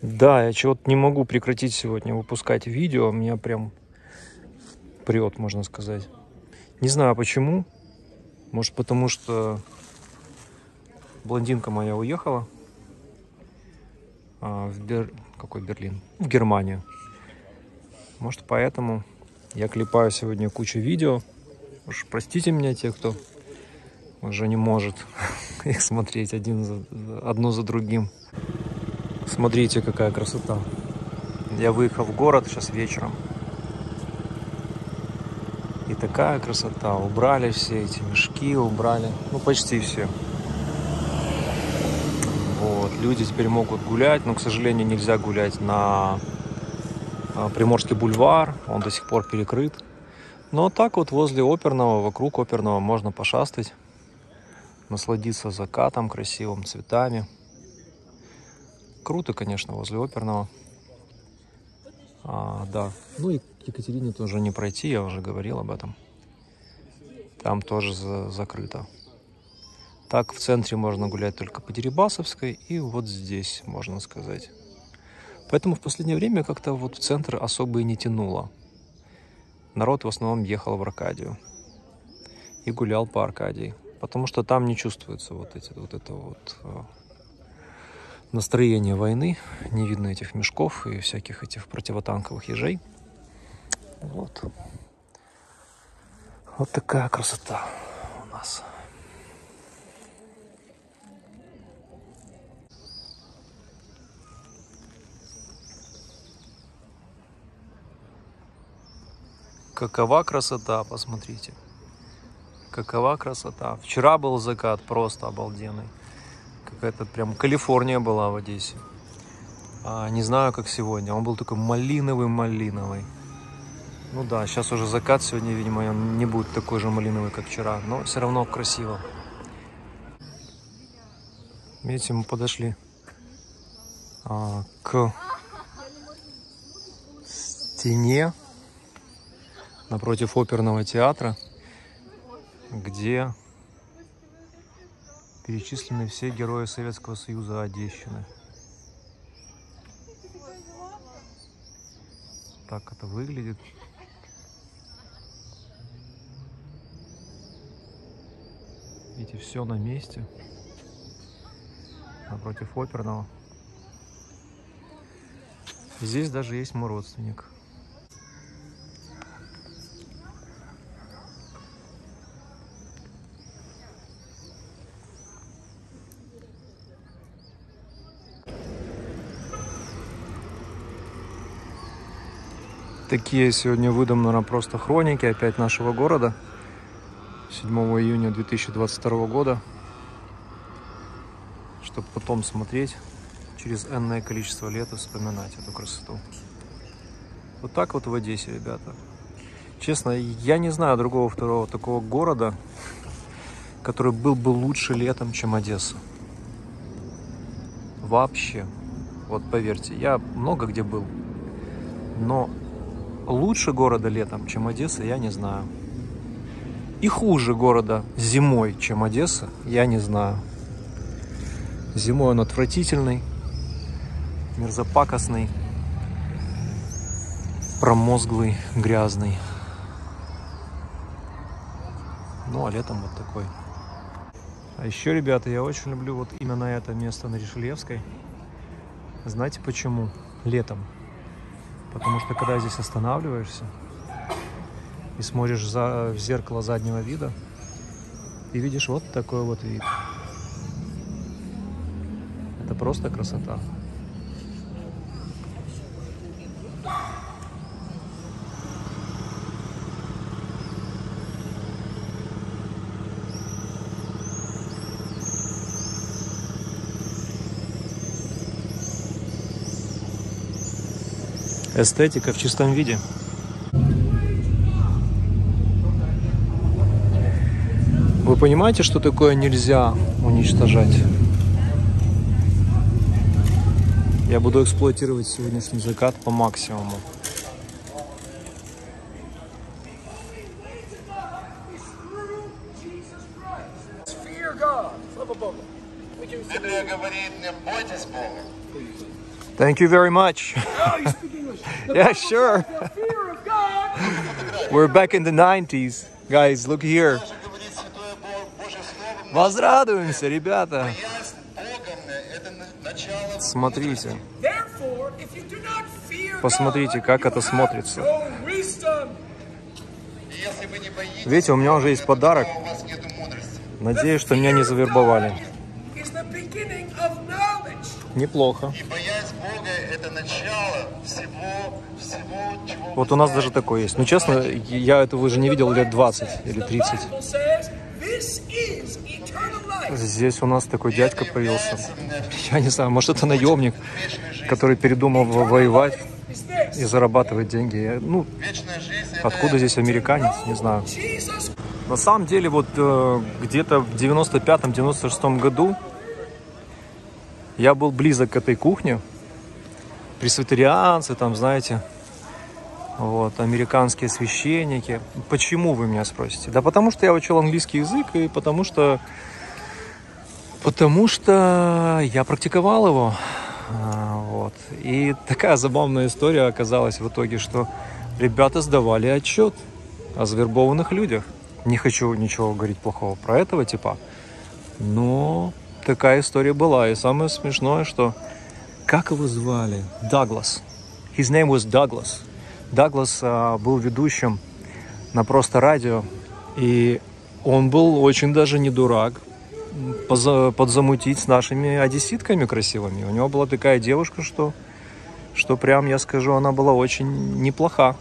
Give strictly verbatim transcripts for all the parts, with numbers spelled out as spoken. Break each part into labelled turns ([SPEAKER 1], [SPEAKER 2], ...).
[SPEAKER 1] Да, я чего-то не могу прекратить сегодня выпускать видео. Меня прям прет, можно сказать. Не знаю почему. Может, потому что блондинка моя уехала а, в Бер... Какой Берлин? В Германию. Может, поэтому я клепаю сегодня кучу видео. Уж простите меня, те, кто уже не может их смотреть один за... одно за другим. Смотрите, какая красота. Я выехал в город сейчас вечером. И такая красота. Убрали все эти мешки, убрали. Ну, почти все. Вот. Люди теперь могут гулять, но, к сожалению, нельзя гулять на Приморский бульвар. Он до сих пор перекрыт. Но так вот возле Оперного, вокруг Оперного можно пошастать. Насладиться закатом красивым, цветами. Круто, конечно, возле Оперного. А, да. Ну и к Екатерине тоже не пройти, я уже говорил об этом. Там тоже за закрыто. Так в центре можно гулять только по Дерибасовской и вот здесь, можно сказать. Поэтому в последнее время как-то вот в центр особо и не тянуло. Народ в основном ехал в Аркадию и гулял по Аркадии, потому что там не чувствуется вот, эти, вот это вот настроение войны, не видно этих мешков и всяких этих противотанковых ежей. Вот. Вот такая красота у нас. Какова красота, посмотрите. Какова красота. Вчера был закат просто обалденный. Какая-то прям Калифорния была в Одессе. А, не знаю, как сегодня. Он был такой малиновый-малиновый. Ну да, сейчас уже закат. Сегодня, видимо, он не будет такой же малиновый, как вчера. Но все равно красиво. Видите, мы подошли а, к стене напротив Оперного театра, где перечислены все герои Советского Союза Одещины. Так это выглядит. Видите, все на месте. Напротив Оперного. Здесь даже есть мой родственник. Такие сегодня выдам, наверное, просто хроники опять нашего города. седьмого июня две тысячи двадцать второго года. Чтобы потом смотреть через энное количество лет и вспоминать эту красоту. Вот так вот в Одессе, ребята. Честно, я не знаю другого второго такого города, который был бы лучше летом, чем Одесса. Вообще. Вот поверьте, я много где был. Но лучше города летом, чем Одесса, я не знаю. И хуже города зимой, чем Одесса, я не знаю. Зимой он отвратительный, мерзопакостный, промозглый, грязный. Ну, а летом вот такой. А еще, ребята, я очень люблю вот именно это место на Ришельевской. Знаете почему? Летом. Потому что когда здесь останавливаешься и смотришь за, в зеркало заднего вида, и видишь вот такой вот вид. Это просто красота. Эстетика в чистом виде. Вы понимаете, что такое нельзя уничтожать? Я буду эксплуатировать сегодняшний закат по максимуму.
[SPEAKER 2] Библия говорит, не бойтесь Бога.
[SPEAKER 1] Thank you very much.
[SPEAKER 2] Oh, you speak English. The
[SPEAKER 1] Yeah,
[SPEAKER 2] Bible
[SPEAKER 1] sure.
[SPEAKER 2] says the fear of God.
[SPEAKER 1] We're back in the nineties. Guys, look here. Возрадуемся, ребята. Смотрите.
[SPEAKER 2] Therefore, if you do not fear
[SPEAKER 1] Посмотрите,
[SPEAKER 2] God,
[SPEAKER 1] как
[SPEAKER 2] you
[SPEAKER 1] это
[SPEAKER 2] have
[SPEAKER 1] смотрится.
[SPEAKER 2] no wisdom.
[SPEAKER 1] Видите, у меня уже есть подарок. Надеюсь, что меня не завербовали.
[SPEAKER 2] Is the beginning of knowledge.
[SPEAKER 1] Неплохо.
[SPEAKER 3] И боязнь Бога – это начало всего, всего, чего...
[SPEAKER 1] Вот у нас даже такое есть. Ну, честно, я этого уже не видел лет двадцать или тридцать.
[SPEAKER 2] The Bible says, this is eternal life.
[SPEAKER 1] Здесь у нас такой дядька появился. Я не знаю, может, это наемник, который передумал воевать
[SPEAKER 2] Is this.
[SPEAKER 1] и зарабатывать деньги. Я- Ну,
[SPEAKER 3] Вечная жизнь – это
[SPEAKER 1] откуда здесь американец, не знаю.
[SPEAKER 2] Jesus
[SPEAKER 1] На самом деле, вот э, где-то в девяносто пятом — девяносто шестом году я был близок к этой кухне. Пресвитерианцы, там, знаете, вот, американские священники. Почему, вы меня спросите? Да потому что я учил английский язык, и потому что... Потому что я практиковал его. А, вот. И такая забавная история оказалась в итоге, что ребята сдавали отчет о завербованных людях. Не хочу ничего говорить плохого про этого типа, но такая история была. И самое смешное, что... Как его звали? Даглас. His name was Douglas. Даглас а, был ведущим на Просто радио. И он был очень даже не дурак поза- подзамутить с нашими одесситками красивыми. У него была такая девушка, что, что прям, я скажу, она была очень неплоха.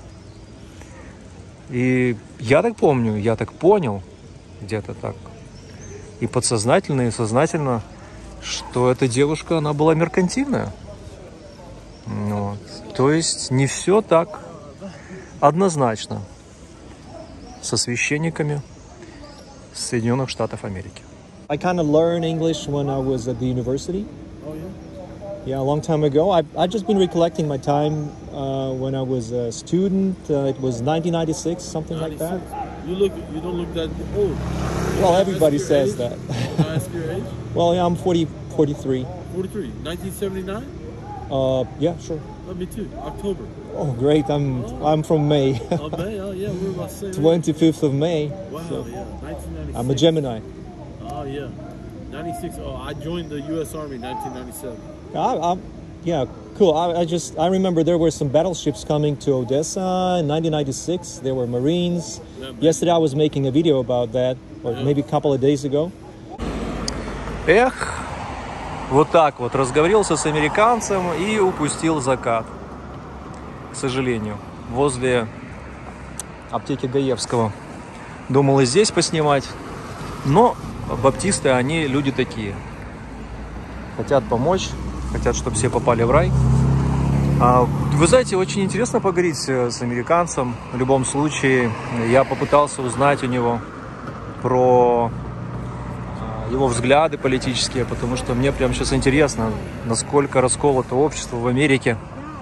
[SPEAKER 1] И я так помню, я так понял, где-то так, и подсознательно, и сознательно, что эта девушка, она была меркантильная. Вот. То есть не все так однозначно со священниками Соединенных Штатов Америки. I kind of learned English when I was at the university.
[SPEAKER 4] Oh, yeah?
[SPEAKER 1] Yeah, a long time ago. I, I've just been recollecting my time uh, when I was a student. Uh, it was nineteen ninety-six, something like that.
[SPEAKER 4] You look. You don't look that old.
[SPEAKER 1] Well,
[SPEAKER 4] Can I
[SPEAKER 1] everybody
[SPEAKER 4] ask your
[SPEAKER 1] says
[SPEAKER 4] age?
[SPEAKER 1] that.
[SPEAKER 4] Can I ask your age?
[SPEAKER 1] Well, yeah, I'm forty, forty-three.
[SPEAKER 4] forty-three. nineteen seventy-nine?
[SPEAKER 1] Uh, yeah, sure.
[SPEAKER 4] Oh, me too. October.
[SPEAKER 1] Oh, great. I'm I'm from May.
[SPEAKER 4] Oh, May. Oh, yeah. We're about the same age.
[SPEAKER 1] twenty-fifth of May.
[SPEAKER 4] Wow,
[SPEAKER 1] So
[SPEAKER 4] yeah. nineteen ninety-six.
[SPEAKER 1] I'm a Gemini.
[SPEAKER 4] Oh, yeah. ninety-six. Oh, I joined the U S Army in nineteen ninety-seven.
[SPEAKER 1] I, I'm, yeah, cool. I, I just I remember there were some battleships coming to Odessa in nineteen ninety-six. There were Marines.
[SPEAKER 4] Yeah, man.
[SPEAKER 1] Yesterday I was making a video about that, or
[SPEAKER 4] Yeah.
[SPEAKER 1] maybe a couple of days ago. Эх, вот так вот разговорился с американцем и упустил закат. К сожалению, возле аптеки Гаевского. Думал и здесь поснимать, но баптисты, они люди такие. Хотят помочь, хотят, чтобы все попали в рай. А, вы знаете, очень интересно поговорить с американцем. В любом случае, я попытался узнать у него про а, его взгляды политические, потому что мне прямо сейчас интересно, насколько расколото общество в Америке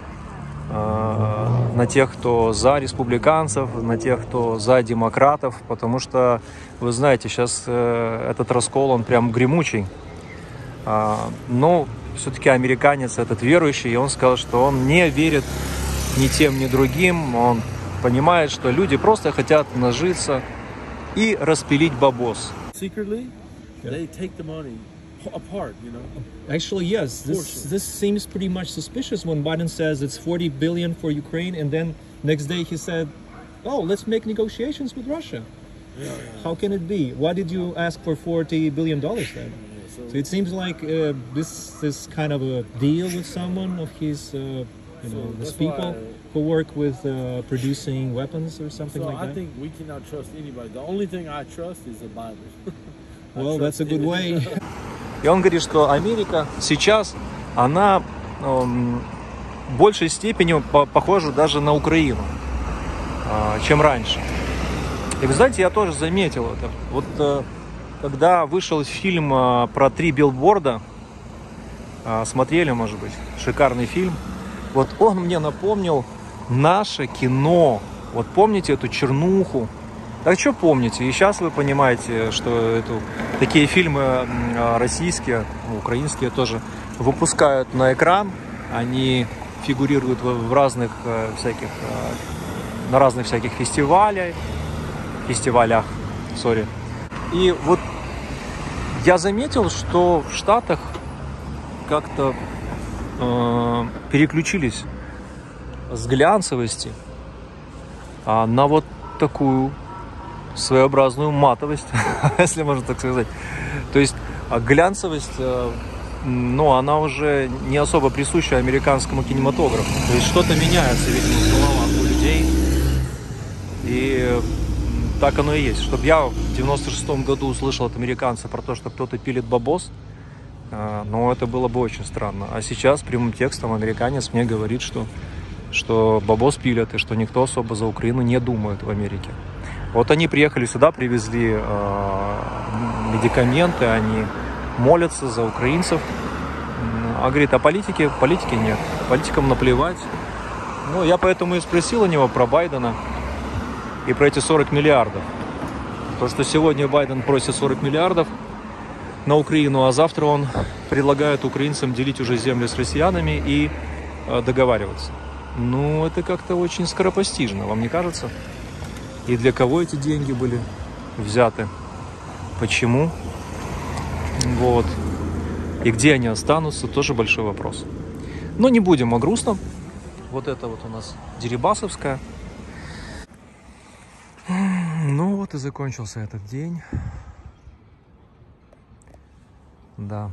[SPEAKER 1] а, на тех, кто за республиканцев, на тех, кто за демократов, потому что, вы знаете, сейчас э, этот раскол, он прям гремучий. А, но все-таки американец этот верующий, и он сказал, что он не верит ни тем, ни другим. Он понимает, что люди просто хотят нажиться и распилить бабос.
[SPEAKER 4] Secretly,
[SPEAKER 1] Yeah.
[SPEAKER 4] they take the money apart, you know.
[SPEAKER 1] Actually, yes. This,
[SPEAKER 4] Portion.
[SPEAKER 1] this seems pretty much suspicious when Biden says it's forty billion for Ukraine, and then next day he said, "Oh, let's make negotiations with Russia."
[SPEAKER 4] Yeah, yeah.
[SPEAKER 1] How can it be? Why did you ask for forty billion dollars then?
[SPEAKER 4] So,
[SPEAKER 1] So it seems like uh, this is kind of a deal with someone of his, uh, you
[SPEAKER 4] So
[SPEAKER 1] know, his
[SPEAKER 4] that's
[SPEAKER 1] people
[SPEAKER 4] why-
[SPEAKER 1] who work with uh, producing weapons or something
[SPEAKER 4] so
[SPEAKER 1] like
[SPEAKER 4] I
[SPEAKER 1] that.
[SPEAKER 4] think we cannot trust anybody. The only thing I trust is the Bible. I
[SPEAKER 1] Well, that's
[SPEAKER 4] trust
[SPEAKER 1] a good
[SPEAKER 4] it.
[SPEAKER 1] way. И он говорит, что Америка сейчас, она эм, в большей степени по- похожа даже на Украину, э, чем раньше. И вы знаете, я тоже заметил это. Вот э, когда вышел фильм э, про три билборда, э, смотрели, может быть, шикарный фильм, вот он мне напомнил наше кино. Вот помните эту чернуху? Так что помните? И сейчас вы понимаете, что эту, такие фильмы м, российские, украинские тоже выпускают на экран. Они фигурируют в, в разных э, всяких, э, на разных всяких фестивалях, фестивалях, сори. И вот я заметил, что в Штатах как-то э, переключились с глянцевости а, на вот такую своеобразную матовость, если можно так сказать. То есть глянцевость, э, ну, она уже не особо присуща американскому кинематографу. То есть что-то меняется, видимо, в головах у людей. И так оно и есть. Чтобы я в девяносто шестом году услышал от американца про то, что кто-то пилит бабос, э, ну, это было бы очень странно. А сейчас прямым текстом американец мне говорит, что, что бабос пилят, и что никто особо за Украину не думает в Америке. Вот они приехали сюда, привезли э, медикаменты, они молятся за украинцев. А говорит, а политики? Политики нет. Политикам наплевать. Ну, я поэтому и спросил у него про Байдена и про эти сорок миллиардов. То, что сегодня Байден просит сорок миллиардов на Украину, а завтра он предлагает украинцам делить уже земли с россиянами и э, договариваться. Ну, это как-то очень скоропостижно, вам не кажется? И для кого эти деньги были взяты? Почему? Вот. И где они останутся, тоже большой вопрос. Но не будем о грустном. Вот это вот у нас Дерибасовская. Ну вот и закончился этот день. Да.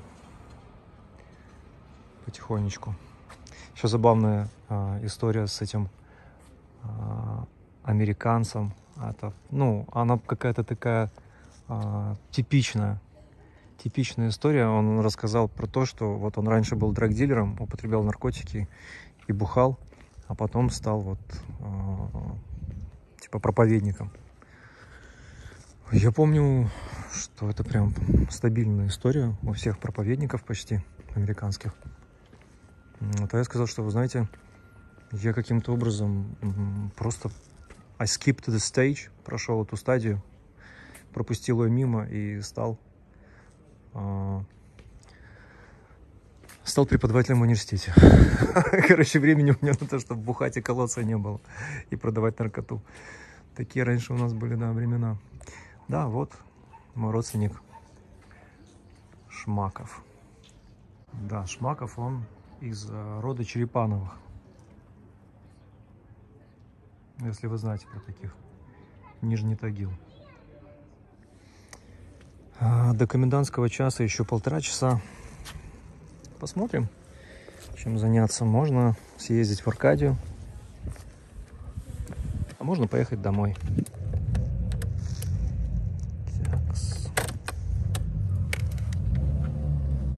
[SPEAKER 1] Потихонечку. Еще забавная а, история с этим а, американцем. Это, ну, она какая-то такая а, типичная. Типичная история. Он рассказал про то, что вот он раньше был драгдилером, употреблял наркотики и бухал, а потом стал вот э, типа проповедником. Я помню, что это прям стабильная история у всех проповедников почти американских. Вот, а я сказал, что, вы знаете, я каким-то образом просто I skipped the stage, прошел эту стадию, пропустил ее мимо и стал стал преподавателем в университете. Короче, времени у меня на то, чтобы бухать и колоться не было. И продавать наркоту. Такие раньше у нас были, да, времена. Да, вот мой родственник Шмаков. Да, Шмаков, он из рода Черепановых. Если вы знаете про таких. Нижний Тагил. До комендантского часа еще полтора часа. Посмотрим, чем заняться. Можно съездить в Аркадию, а можно поехать домой.